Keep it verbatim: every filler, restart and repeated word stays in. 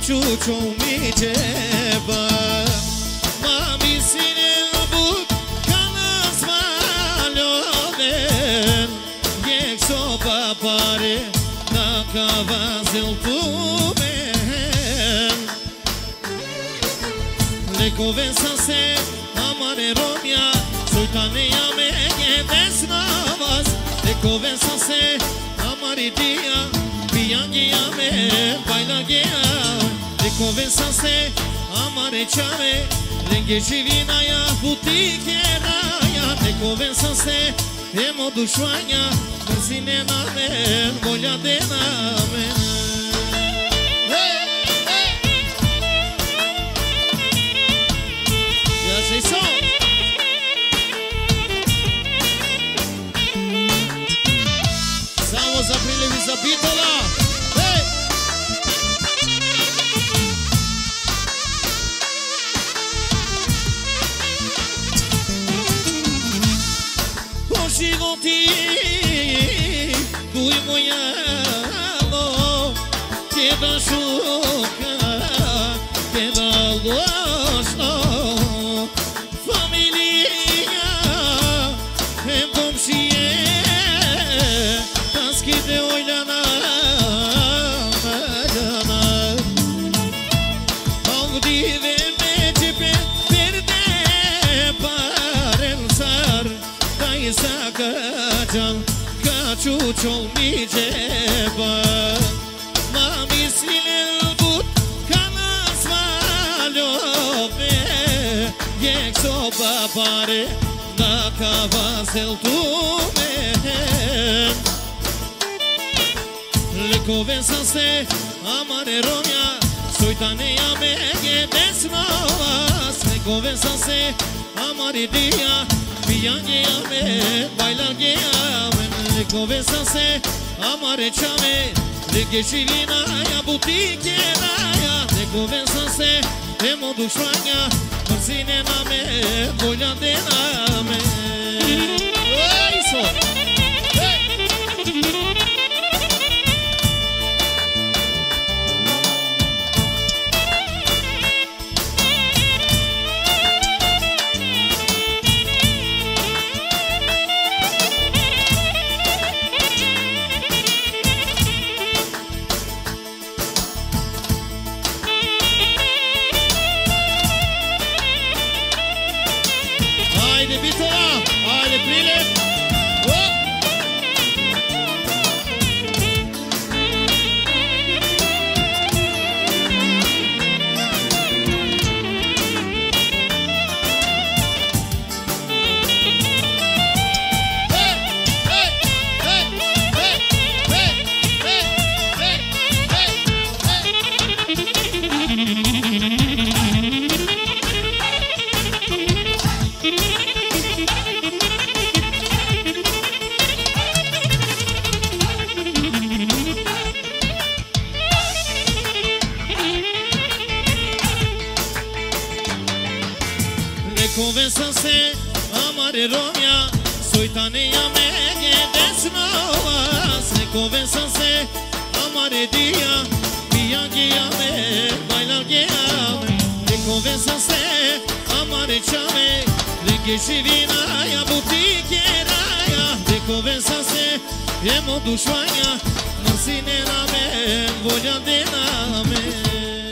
čučo mi džeba. Mami sine but kana svaljoven, jek soba pare na kavazel tumen. Lekoven sam se amare romja, sojtane jame njedes na vas. Lekoven sam se amare dia, pijangi jame bajla gea. Lekoven sam se amare čame, lenge živina ja butike raja. Lekoven sam se emo dušvanja, mrzine na men, volja de na men. Samo za priljevi za Bitola. Hey! O životi koji mojalo te da šuka, te da lošno. Familija, em komšije, taskide oljana, maljana. Avdive međebe perde paren sar, da je zagađan kačučol mi džeba. Mami svilel but kana svaljove, jek soba pare na kavazel tumen. Lekoven sam se amare romja, sojtane jame njedes na vas. Lekoven sam se amare dia, pijangi jame bajla gea. Lekoven sam se amare čame, lenge živina ja butike raja. Lekoven sam se emo dušvanja, mrzine na me, volja de na me. Ej, so! Ej! Ajde Bitola, ajde priljev. Lekoven sam se amare romja, sojtane jame njedes na vas. Lekoven sam se amare dia, pijangi jame bajla gea. Lekoven sam se amare čame, lenge živina ja butike raja. Lekoven sam se emo dušvanja, mrzine na men, volja de na men.